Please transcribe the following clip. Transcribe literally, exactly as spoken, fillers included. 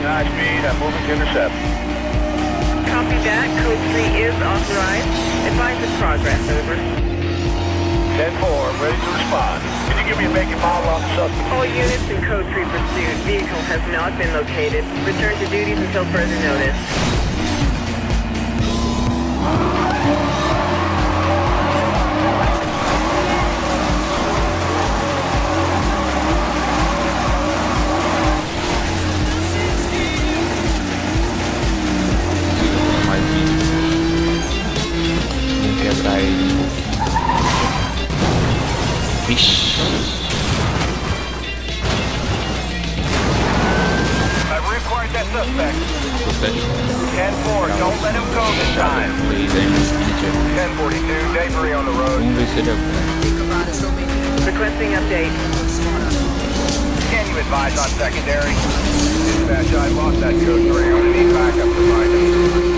high speed. I'm moving to intercept. Copy that. Code three is authorized. Advise of progress. Over. ten four, ready to respond. Can you give me a make and model on the suspect? All units in Code three pursuit. Vehicle has not been located. Return to duties until further notice. Quebrar ele. Vixe. I've required that suspect. Suspect. ten four, don't let him go this time. ten forty-two, debris on the road. Vamos ver se ele é. Requesting update. Can you advise on secondary? Dispatch, I lost that code three. I'm gonna need backup provided.